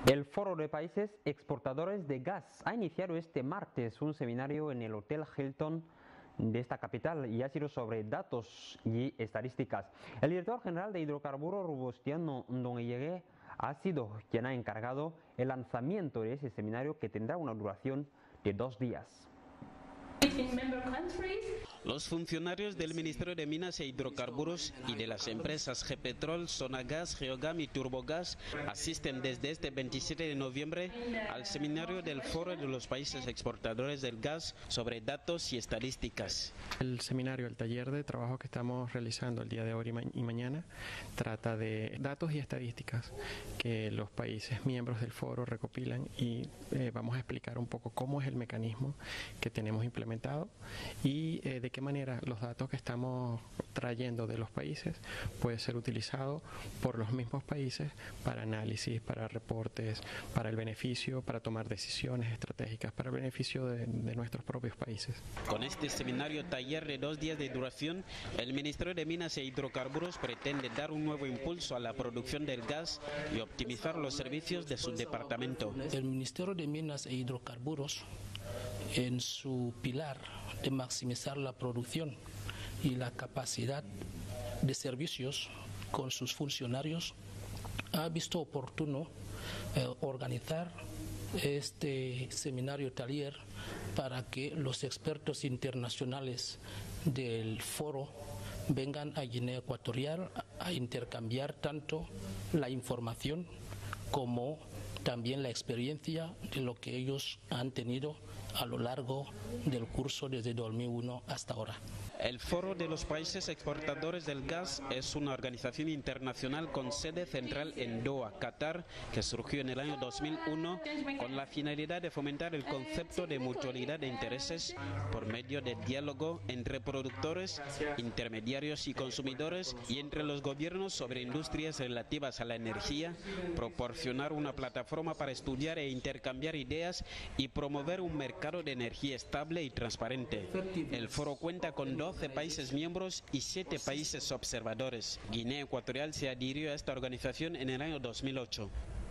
El Foro de Países Exportadores de Gas ha iniciado este martes un seminario en el Hotel Hilton de esta capital y ha sido sobre datos y estadísticas. El director general de Hidrocarburos, Robustiano Ndongueye, ha sido quien ha encargado el lanzamiento de ese seminario que tendrá una duración de 2 días. Los funcionarios del Ministerio de Minas e Hidrocarburos y de las empresas GEPetrol, Sonagas, Geogam y Turbogas asisten desde este 27 de noviembre al seminario del Foro de los Países Exportadores del Gas sobre datos y estadísticas. El seminario, el taller de trabajo que estamos realizando el día de hoy y mañana, trata de datos y estadísticas que los países miembros del foro recopilan y vamos a explicar un poco cómo es el mecanismo que tenemos implementado y de qué manera los datos que estamos trayendo de los países puede ser utilizado por los mismos países para análisis, para reportes, para el beneficio, para tomar decisiones estratégicas, para el beneficio de nuestros propios países. Con este seminario taller de 2 días de duración, el Ministerio de Minas e Hidrocarburos pretende dar un nuevo impulso a la producción del gas y optimizar los servicios de su departamento. El Ministerio de Minas e Hidrocarburos, en su pilar de maximizar la producción y la capacidad de servicios con sus funcionarios, ha visto oportuno organizar este seminario taller para que los expertos internacionales del foro vengan a Guinea Ecuatorial a intercambiar tanto la información como también la experiencia de lo que ellos han tenido a lo largo del curso desde 2001 hasta ahora. El Foro de los Países Exportadores del Gas es una organización internacional con sede central en Doha, Qatar, que surgió en el año 2001 con la finalidad de fomentar el concepto de mutualidad de intereses por medio de diálogo entre productores, intermediarios y consumidores y entre los gobiernos sobre industrias relativas a la energía, proporcionar una plataforma para estudiar e intercambiar ideas y promover un mercado de energía estable y transparente. El foro cuenta con 12 países miembros y 7 países observadores. Guinea Ecuatorial se adhirió a esta organización en el año 2008.